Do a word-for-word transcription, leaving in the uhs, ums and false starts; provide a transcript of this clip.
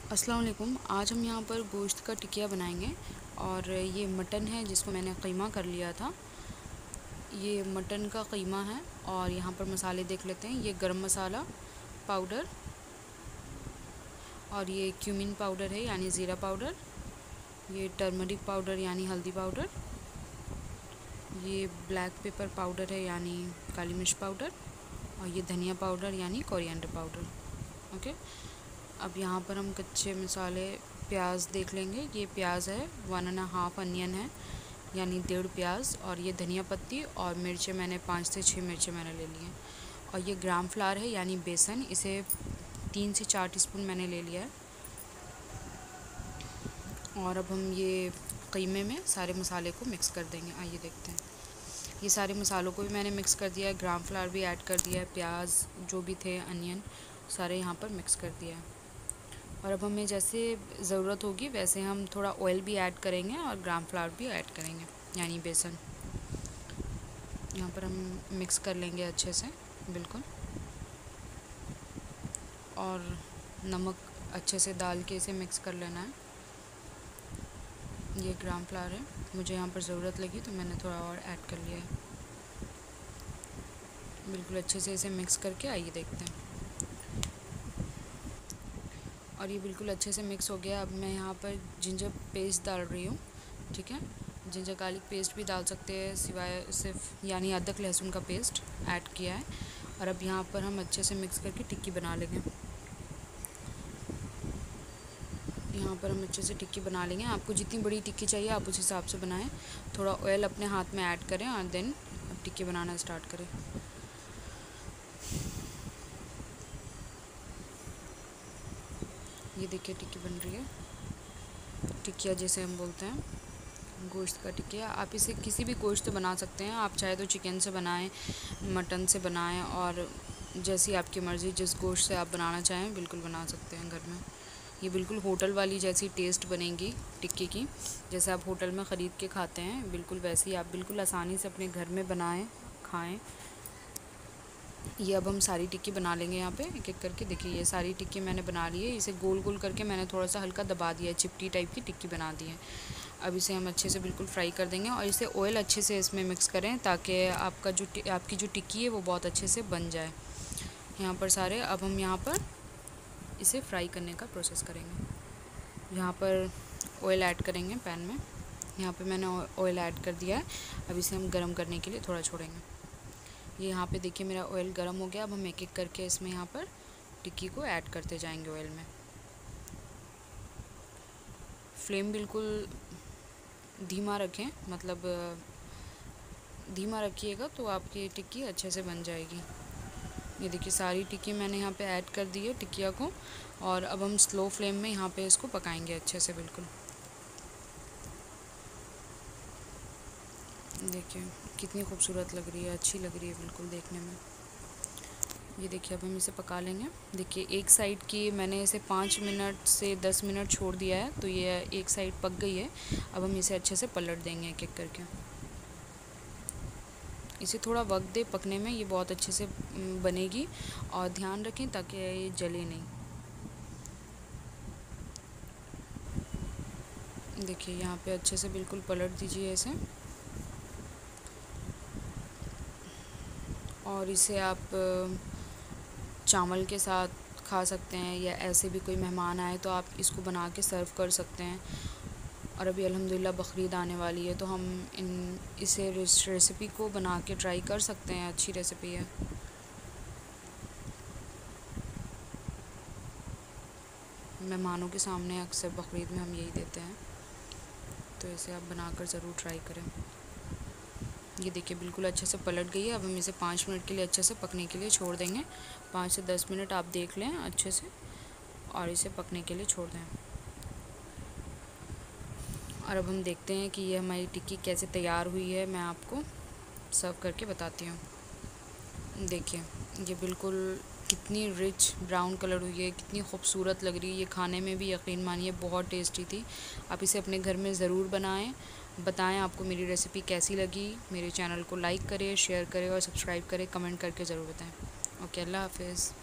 अस्सलाम वालेकुम। आज हम यहाँ पर गोश्त का टिकिया बनाएंगे और ये मटन है जिसको मैंने क़ीमा कर लिया था। ये मटन का क़ीमा है और यहाँ पर मसाले देख लेते हैं। ये गरम मसाला पाउडर और ये क्यूमिन पाउडर है यानी ज़ीरा पाउडर, ये टर्मरिक पाउडर यानी हल्दी पाउडर, ये ब्लैक पेपर पाउडर है यानी काली मिर्च पाउडर और ये धनिया पाउडर यानी कोरिएंडर पाउडर। ओके, अब यहाँ पर हम कच्चे मसाले प्याज देख लेंगे। ये प्याज है, वन एंड हाफ अनियन है यानी डेढ़ प्याज, और ये धनिया पत्ती और मिर्चें मैंने पाँच से छः मिर्चें मैंने ले ली हैं। और ये ग्राम फ्लावर है यानी बेसन, इसे तीन से चार टीस्पून मैंने ले लिया है। और अब हम ये क़ीमे में सारे मसाले को मिक्स कर देंगे। आइए देखते हैं। ये सारे मसालों को भी मैंने मिक्स कर दिया है, ग्राम फ्लावर भी ऐड कर दिया है, प्याज जो भी थे, अनियन सारे यहाँ पर मिक्स कर दिया है। और अब हमें जैसे ज़रूरत होगी वैसे हम थोड़ा ऑयल भी ऐड करेंगे और ग्राम फ्लावर भी ऐड करेंगे यानी बेसन। यहाँ पर हम मिक्स कर लेंगे अच्छे से बिल्कुल, और नमक अच्छे से डाल के इसे मिक्स कर लेना है। ये ग्राम फ्लावर है, मुझे यहाँ पर ज़रूरत लगी तो मैंने थोड़ा और ऐड कर लिया है। बिल्कुल अच्छे से इसे मिक्स करके आइए देखते हैं। और ये बिल्कुल अच्छे से मिक्स हो गया। अब मैं यहाँ पर जिंजर पेस्ट डाल रही हूँ। ठीक है, जिंजर गार्लिक पेस्ट भी डाल सकते हैं, सिवाय सिर्फ यानी अदरक लहसुन का पेस्ट ऐड किया है। और अब यहाँ पर हम अच्छे से मिक्स करके टिक्की बना लेंगे। यहाँ पर हम अच्छे से टिक्की बना लेंगे। आपको जितनी बड़ी टिक्की चाहिए आप उस हिसाब से बनाएं। थोड़ा ऑयल अपने हाथ में ऐड करें और देन अब टिक्की बनाना स्टार्ट करें। ये देखिए टिक्की बन रही है, टिकिया जैसे हम बोलते हैं, गोश्त का टिकिया। आप इसे किसी भी गोश्त से बना सकते हैं। आप चाहे तो चिकन से बनाएं, मटन से बनाएं, और जैसी आपकी मर्ज़ी, जिस गोश्त से आप बनाना चाहें बिल्कुल बना सकते हैं घर में। ये बिल्कुल होटल वाली जैसी टेस्ट बनेगी टिक्की की, जैसे आप होटल में ख़रीद के खाते हैं बिल्कुल वैसे ही आप बिल्कुल आसानी से अपने घर में बनाएं, खाएं। ये अब हम सारी टिक्की बना लेंगे यहाँ पे एक एक करके। देखिए ये सारी टिक्की मैंने बना ली है। इसे गोल गोल करके मैंने थोड़ा सा हल्का दबा दिया है, चिपटी टाइप की टिक्की बना दी है। अब इसे हम अच्छे से बिल्कुल फ्राई कर देंगे और इसे ऑयल अच्छे से इसमें मिक्स करें ताकि आपका जो आपकी जो टिक्की है वो बहुत अच्छे से बन जाए यहाँ पर सारे। अब हम यहाँ पर इसे फ्राई करने का प्रोसेस करेंगे। यहाँ पर ऑयल ऐड करेंगे पैन में। यहाँ पर मैंने ऑयल ऐड कर दिया है। अब इसे हम गर्म करने के लिए थोड़ा छोड़ेंगे। ये यहाँ पे देखिए मेरा ऑयल गर्म हो गया। अब हम एक एक करके इसमें यहाँ पर टिक्की को ऐड करते जाएंगे ऑयल में। फ्लेम बिल्कुल धीमा रखें, मतलब धीमा रखिएगा तो आपकी टिक्की अच्छे से बन जाएगी। ये देखिए सारी टिक्की मैंने यहाँ पे ऐड कर दी है टिक्किया को, और अब हम स्लो फ्लेम में यहाँ पे इसको पकाएंगे अच्छे से बिल्कुल। देखिए कितनी खूबसूरत लग रही है, अच्छी लग रही है बिल्कुल देखने में। ये देखिए अब हम इसे पका लेंगे। देखिए एक साइड की मैंने इसे पाँच मिनट से दस मिनट छोड़ दिया है तो ये एक साइड पक गई है। अब हम इसे अच्छे से पलट देंगे एक एक करके। इसे थोड़ा वक्त दे पकने में, ये बहुत अच्छे से बनेगी। और ध्यान रखें ताकि ये जले नहीं। देखिए यहाँ पे अच्छे से बिल्कुल पलट दीजिए इसे। और इसे आप चावल के साथ खा सकते हैं, या ऐसे भी कोई मेहमान आए तो आप इसको बना के सर्व कर सकते हैं। और अभी अल्हम्दुलिल्लाह बकरीद आने वाली है तो हम इन इसे रेसिपी को बना के ट्राई कर सकते हैं। अच्छी रेसिपी है। मेहमानों के सामने अक्सर बकरीद में हम यही देते हैं, तो इसे आप बनाकर ज़रूर ट्राई करें। ये देखिए बिल्कुल अच्छे से पलट गई है। अब हम इसे पाँच मिनट के लिए अच्छे से पकने के लिए छोड़ देंगे। पाँच से दस मिनट आप देख लें अच्छे से और इसे पकने के लिए छोड़ दें। और अब हम देखते हैं कि ये हमारी टिक्की कैसे तैयार हुई है। मैं आपको सर्व करके बताती हूँ। देखिए ये बिल्कुल कितनी रिच ब्राउन कलर हुई है, कितनी खूबसूरत लग रही है। ये खाने में भी यकीन मानिए बहुत टेस्टी थी। आप इसे अपने घर में ज़रूर बनाएं। बताएं आपको मेरी रेसिपी कैसी लगी। मेरे चैनल को लाइक करें, शेयर करें और सब्सक्राइब करें। कमेंट करके ज़रूर बताएं। ओके, अल्लाह हाफ़िज़।